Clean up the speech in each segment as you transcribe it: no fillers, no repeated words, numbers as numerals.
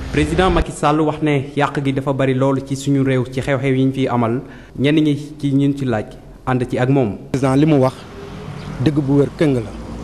président Macky Sall wax ne yàq gi dafa bari loolu ci suñu réew ci xew-xew yi ñu fiy amal ñenn ñi ci ñun ci laaj ànd ci ak moom. président li mu wax dëgg bu wér këng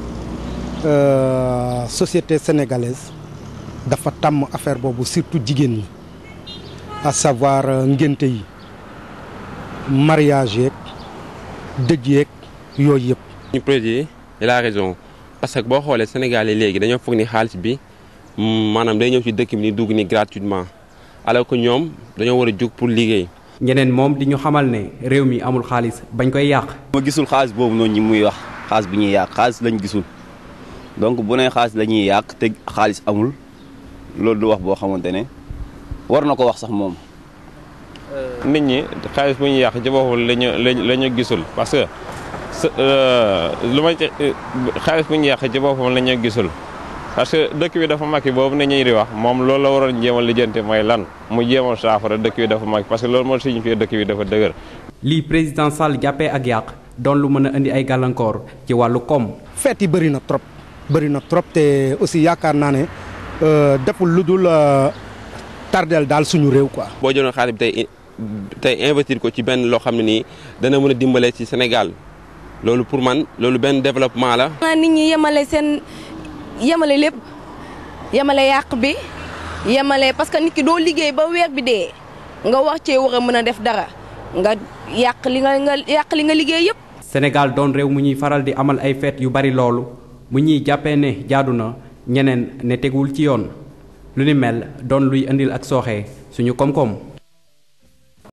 la société sénégalaise dafa tàmm affaire boobu surtout jigéen ñi à savoir ngénte yi mariage yeeg dëj yeeg yooyu yëpp. ñu président il a raison parce que boo xoolee Sénégal yi léegi dañoo foog ni xaalis bi maanaam day ñëw ci dëkk bi ni dugg ni gratuitement alors que ñoom dañoo war a jug pour liggéey. ñeneen moom di ñu xamal ne réew mi amul xaalis bañ koy yàq. ma gisul xaalis boobu noonu ñi muy wax xaalis bi ñuy yàq xaalis lañ gisul donc bu nee xaalis la ñuy yàq te xaalis amul loolu du wax boo xamante ne war na ko wax sax moom. nit ñi xaalis bu ñuy yàq ci boppam la ñu gisul parce que lu ma xaalis bu ñuy yàq ci boppam la ñu gisul. parce que dëkk bi dafa Macky boobu ne ñuy di wax moom loolu la waroon jéem a lijjanti mooy lan mu jéem a saafara dëkk bi dafa Macky parce que loolu moo signifie dëkk bi dafa dëgër. lii président Sall jàppee ak yàq doon lu mën a indi ay gàllankoor ci wàllu koom. feet yi bëri na trop te aussi yaakaar naa ne deful lu dul tardeel daal suñu réew quoi. boo jëloon xaalis bi tey investir ko ci benn loo xam ne nii dana mën a dimbale ci Sénégal loolu pour man loolu benn développement la. nit ñi yemale lépp yemale yàq bi yemale parce que nit ki doo liggéey ba weer bi dee nga wax cee war a mën a def dara nga yàq li nga liggéey yëpp. Sénégal doon réew mu ñuy faral di amal ay fête yu bari loolu mu ñuy jàppee ne jaadu na ñeneen ne tegul ci yoon lu ni mel doon luy indil ak sooxe suñu koom-koom.